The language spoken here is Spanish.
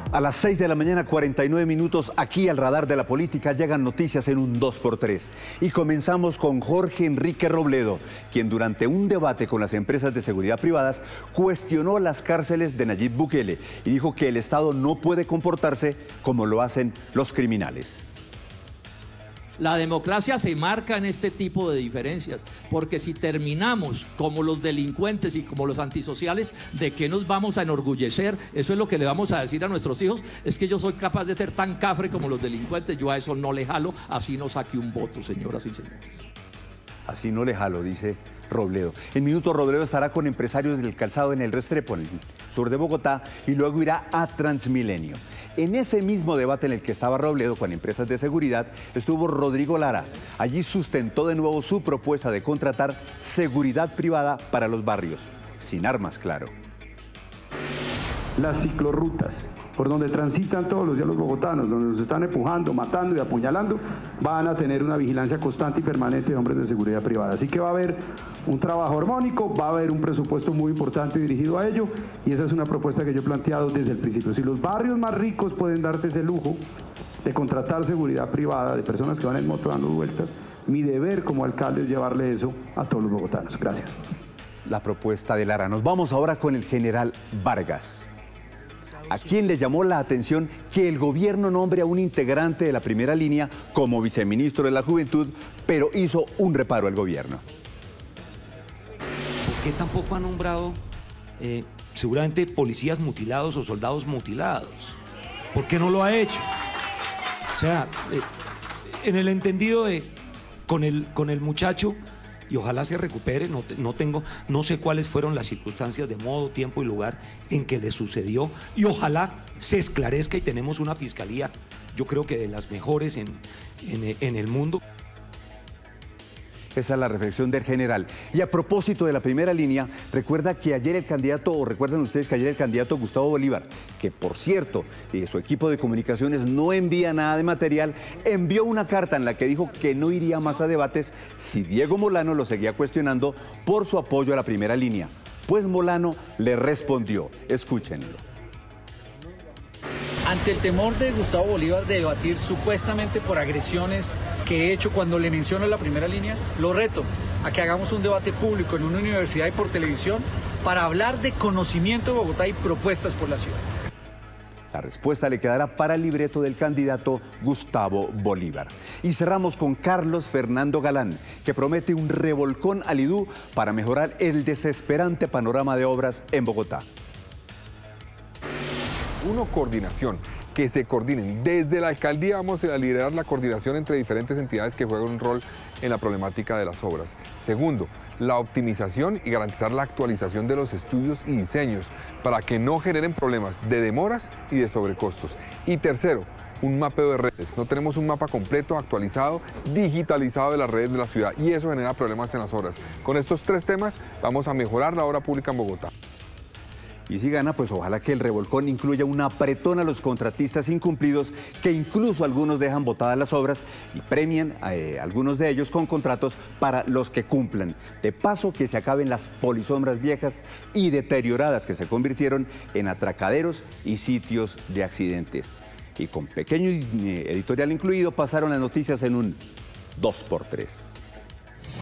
A las 6 de la mañana, 49 minutos, aquí al radar de la política llegan noticias en un 2x3. Y comenzamos con Jorge Enrique Robledo, quien durante un debate con las empresas de seguridad privadas cuestionó las cárceles de Nayib Bukele y dijo que el Estado no puede comportarse como lo hacen los criminales. La democracia se marca en este tipo de diferencias, porque si terminamos como los delincuentes y como los antisociales, ¿de qué nos vamos a enorgullecer? Eso es lo que le vamos a decir a nuestros hijos, es que yo soy capaz de ser tan cafre como los delincuentes, yo a eso no le jalo, así no saque un voto, señoras y señores. Así no le jalo, dice Robledo. En minutos Robledo estará con empresarios del calzado en el Restrepo, en el sur de Bogotá, y luego irá a Transmilenio. En ese mismo debate en el que estaba Robledo con empresas de seguridad, estuvo Rodrigo Lara. Allí sustentó de nuevo su propuesta de contratar seguridad privada para los barrios, sin armas, claro. Las ciclorrutas, por donde transitan todos los días los bogotanos, donde los están empujando, matando y apuñalando, van a tener una vigilancia constante y permanente de hombres de seguridad privada. Así que va a haber un trabajo armónico, va a haber un presupuesto muy importante dirigido a ello, y esa es una propuesta que yo he planteado desde el principio. Si los barrios más ricos pueden darse ese lujo de contratar seguridad privada de personas que van en moto dando vueltas, mi deber como alcalde es llevarle eso a todos los bogotanos. Gracias. La propuesta de Lara. Nos vamos ahora con el general Vargas, a quien le llamó la atención que el gobierno nombre a un integrante de la primera línea como viceministro de la Juventud, pero hizo un reparo al gobierno. ¿Por qué tampoco ha nombrado seguramente policías mutilados o soldados mutilados? ¿Por qué no lo ha hecho? O sea, en el entendido de con el muchacho, y ojalá se recupere, no sé cuáles fueron las circunstancias de modo, tiempo y lugar en que le sucedió, y ojalá se esclarezca y tenemos una fiscalía, yo creo que de las mejores en el mundo. Esa es la reflexión del general. Y a propósito de la primera línea, recuerdan ustedes que ayer el candidato Gustavo Bolívar, que por cierto, su equipo de comunicaciones no envía nada de material, envió una carta en la que dijo que no iría más a debates si Diego Molano lo seguía cuestionando por su apoyo a la primera línea. Pues Molano le respondió, escúchenlo. Ante el temor de Gustavo Bolívar de debatir supuestamente por agresiones que he hecho cuando le menciono la primera línea, lo reto a que hagamos un debate público en una universidad y por televisión para hablar de conocimiento de Bogotá y propuestas por la ciudad. La respuesta le quedará para el libreto del candidato Gustavo Bolívar. Y cerramos con Carlos Fernando Galán, que promete un revolcón al IDU para mejorar el desesperante panorama de obras en Bogotá. Coordinación, que se coordinen. Desde la alcaldía vamos a liderar la coordinación entre diferentes entidades que juegan un rol en la problemática de las obras. Segundo, la optimización y garantizar la actualización de los estudios y diseños para que no generen problemas de demoras y de sobrecostos. Y tercero, un mapeo de redes. No tenemos un mapa completo, actualizado, digitalizado de las redes de la ciudad, y eso genera problemas en las obras. Con estos tres temas vamos a mejorar la obra pública en Bogotá. Y si gana, pues ojalá que el revolcón incluya un apretón a los contratistas incumplidos, que incluso algunos dejan botadas las obras y premian a algunos de ellos con contratos para los que cumplan. De paso, que se acaben las polisombras viejas y deterioradas que se convirtieron en atracaderos y sitios de accidentes. Y con pequeño editorial incluido, pasaron las noticias en un 2x3.